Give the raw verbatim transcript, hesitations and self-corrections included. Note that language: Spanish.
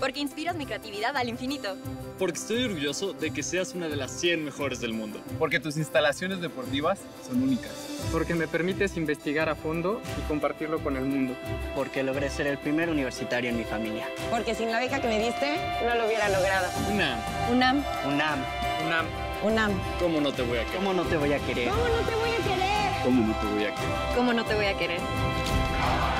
Porque inspiras mi creatividad al infinito. Porque estoy orgulloso de que seas una de las cien mejores del mundo. Porque tus instalaciones deportivas son únicas. Porque me permites investigar a fondo y compartirlo con el mundo. Porque logré ser el primer universitario en mi familia. Porque sin la beca que me diste, no lo hubiera logrado. UNAM. UNAM. UNAM. UNAM. UNAM. ¿Cómo no te voy a querer? ¿Cómo no te voy a querer? ¿Cómo no te voy a querer? ¿Cómo no te voy a querer? ¿Cómo no te voy a querer?